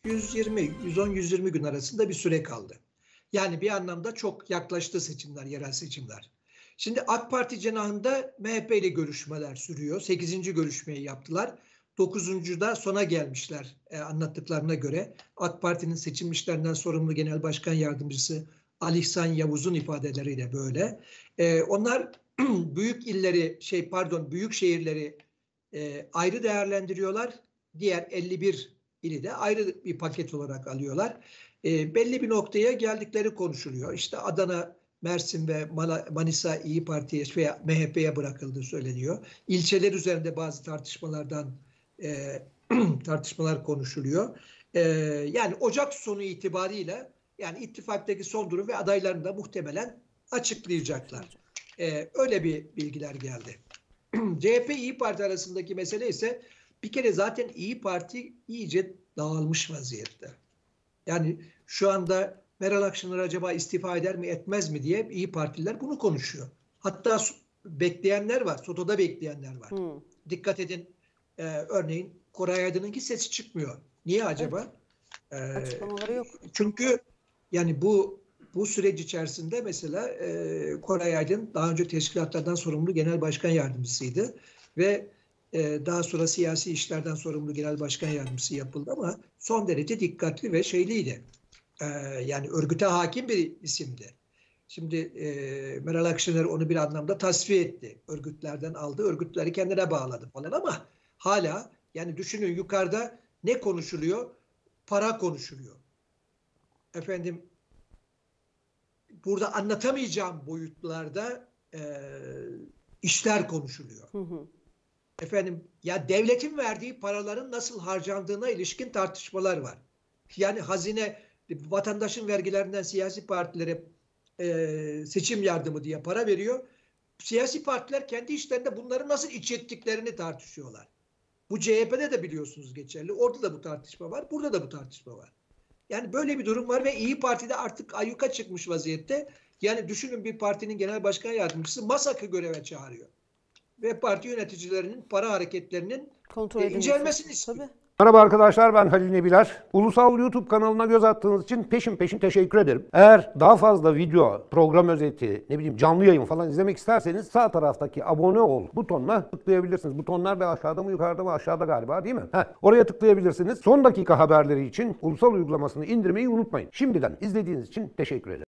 110-120 gün arasında bir süre kaldı. Yani bir anlamda çok yaklaştı seçimler, yerel seçimler. Şimdi AK Parti cenahında MHP ile görüşmeler sürüyor. 8. görüşmeyi yaptılar. 9.da sona gelmişler anlattıklarına göre. AK Parti'nin seçim işlerinden sorumlu Genel Başkan Yardımcısı Ali İhsan Yavuz'un ifadeleriyle böyle. Onlar büyük illeri, büyük şehirleri ayrı değerlendiriyorlar. Diğer 51 ili de ayrı bir paket olarak alıyorlar. Belli bir noktaya geldikleri konuşuluyor. İşte Adana, Mersin ve Manisa İyi Parti'ye veya MHP'ye bırakıldığı söyleniyor. İlçeler üzerinde bazı tartışmalar konuşuluyor. Yani Ocak sonu itibariyle yani ittifaktaki son durum ve adaylarını da muhtemelen açıklayacaklar. Öyle bir bilgiler geldi. CHP İyi Parti arasındaki mesele ise bir kere zaten İyi Parti iyice dağılmış vaziyette. Yani şu anda Meral Akşener acaba istifa eder mi etmez mi diye İyi Partililer bunu konuşuyor. Hatta bekleyenler var, SOTO'da bekleyenler var. Dikkat edin, örneğin Koray Aydın'ınki sesi çıkmıyor. Niye acaba? Evet. Açıklamaları yok. Çünkü yani bu süreç içerisinde mesela Koray Aydın daha önce teşkilatlardan sorumlu genel başkan yardımcısıydı ve daha sonra siyasi işlerden sorumlu genel başkan yardımcısı yapıldı ama son derece dikkatli ve şeyliydi. Yani örgüte hakim bir isimdi. Şimdi Meral Akşener onu bir anlamda tasfiye etti. Örgütlerden aldı, örgütleri kendine bağladı falan ama hala yani düşünün yukarıda ne konuşuluyor? Para konuşuluyor. Efendim burada anlatamayacağım boyutlarda işler konuşuluyor. Efendim ya devletin verdiği paraların nasıl harcandığına ilişkin tartışmalar var. Yani hazine vatandaşın vergilerinden siyasi partilere seçim yardımı diye para veriyor. Siyasi partiler kendi işlerinde bunları nasıl iç ettiklerini tartışıyorlar. Bu CHP'de de biliyorsunuz geçerli. Orada da bu tartışma var. Burada da bu tartışma var. Yani böyle bir durum var ve İyi Parti'de artık ayyuka çıkmış vaziyette. Yani düşünün bir partinin genel başkan yardımcısı MASAK'ı göreve çağırıyor. Ve parti yöneticilerinin para hareketlerinin incelmesini istiyor. Tabii. Merhaba arkadaşlar, ben Halil Nebiler. Ulusal YouTube kanalına göz attığınız için peşin teşekkür ederim. Eğer daha fazla video, program özeti, canlı yayın falan izlemek isterseniz sağ taraftaki abone ol butonuna tıklayabilirsiniz. Butonlar da aşağıda mı yukarıda mı? Aşağıda galiba, değil mi? Oraya tıklayabilirsiniz. Son dakika haberleri için Ulusal uygulamasını indirmeyi unutmayın. Şimdiden izlediğiniz için teşekkür ederim.